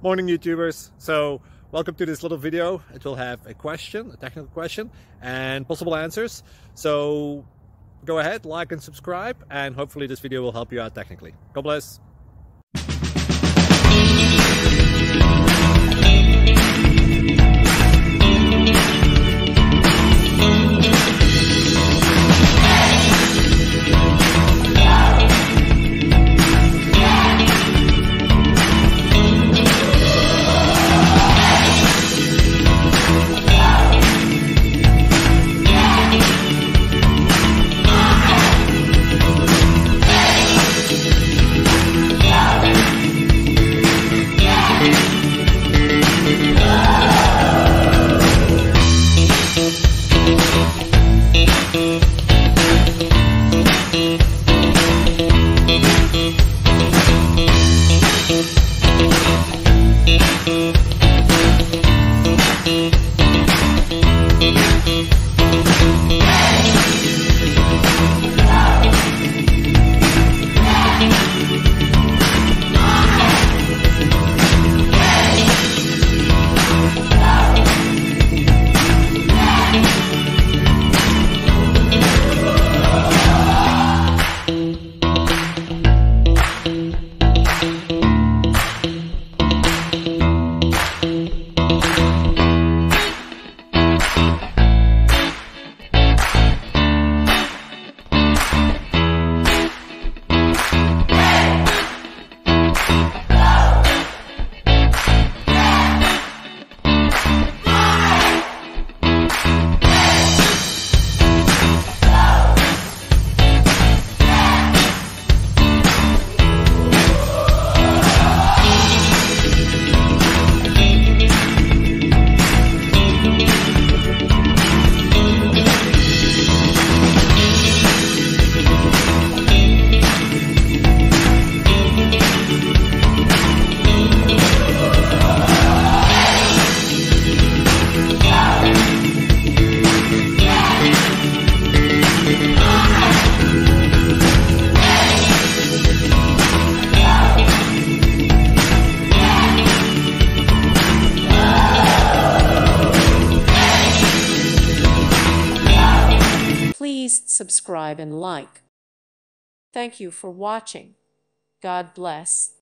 Morning YouTubers. So welcome to this little video. It will have a question, a technical question, and possible answers. So go ahead, like and subscribe, and hopefully this video will help you out technically. God bless. Please subscribe and like. Thank you for watching. God bless.